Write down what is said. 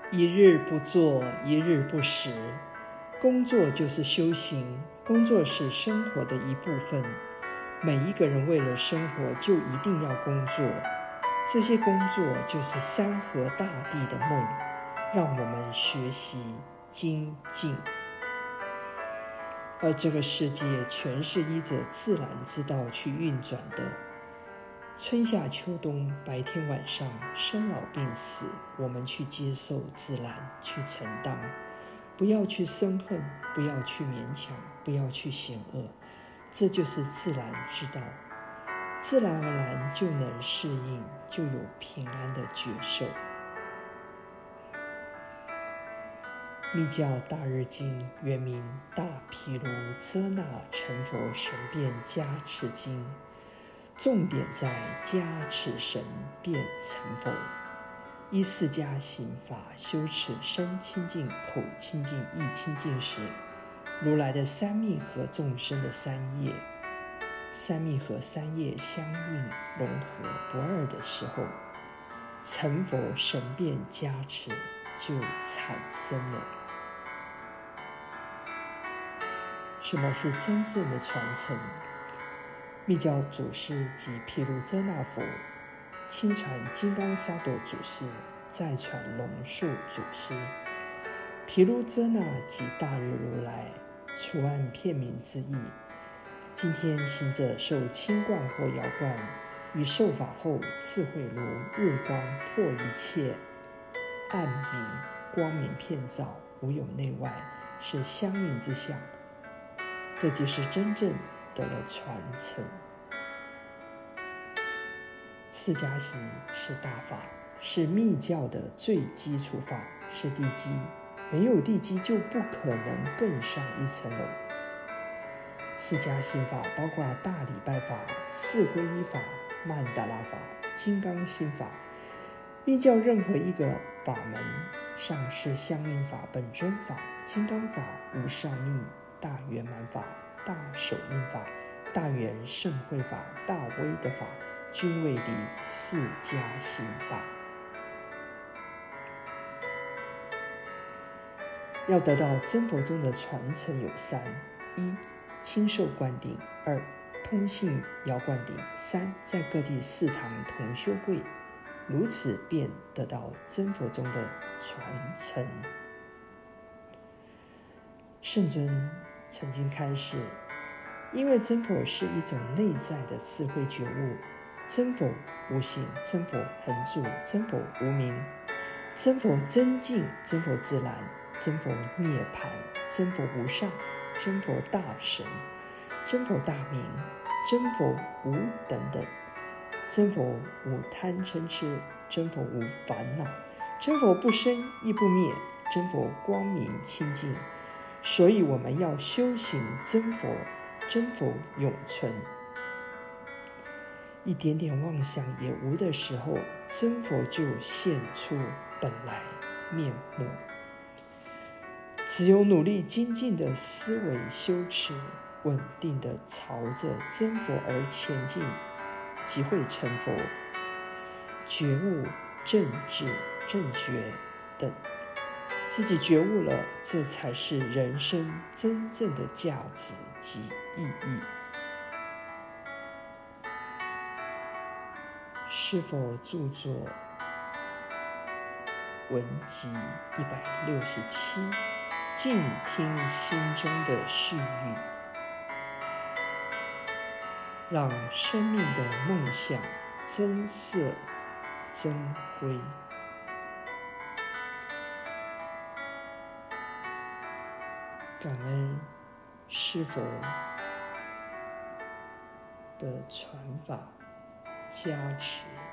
一日不作，一日不食。工作就是修行，工作是生活的一部分。每一个人为了生活就一定要工作，这些工作就是山河大地的梦，让我们学习精进。而这个世界全是依着自然之道去运转的，春夏秋冬，白天晚上，生老病死，我们去接受自然，去承担，不要去生恨，不要去勉强，不要去嫌恶，这就是自然之道。自然而然就能适应，就有平安的觉受。密教大日经原名大毗卢遮那成佛神变加持经，重点在加持神变成佛。依释迦行法修持身清净、口清净、意清净时，如来的三密和众生的三业，三密和三业相应融合不二的时候，成佛神变加持就产生了。什么是真正的传承？密教祖师即毗卢遮那佛，亲传金刚萨埵祖师，再传龙树祖师。毗卢遮那即大日如来，除暗片名之意。今天行者受清冠或摇冠，于受法后智慧如日光，破一切暗明，光明遍照，无有内外，是相应之相。这就是真正得了传承。释迦行是大法，是密教的最基础法，是地基，没有地基就不可能更上一层楼。释迦行法包括大礼拜法、四皈依法、曼达拉法、金刚心法。密教任何一个法门，上是相应法、本尊法、金刚法、无上密、大圆满法、大手印法、大圆盛会法、大威的法，均为离释迦行法。要得到真佛中的传承有三：一、亲受灌顶；二、通信遥灌顶；三、在各地寺堂同修会，如此便得到真佛中的传承。圣尊曾经开示，因为真佛是一种内在的智慧觉悟，真佛无形，真佛恒住，真佛无名，真佛真净，真佛自然，真佛涅槃，真佛无上，真佛大神，真佛大名，真佛无等等，真佛无贪嗔痴，真佛无烦恼，真佛不生亦不灭，真佛光明清净。所以我们要修行真佛，真佛永存。一点点妄想也无的时候，真佛就现出本来面目。只有努力精进的思维修持，稳定的朝着真佛而前进，即会成佛。觉悟、正智、正觉等，自己觉悟了，这才是人生真正的价值及意义。是否著作文集167，静听心中的絮语，让生命的梦想增色增辉。感恩是否的传法加持。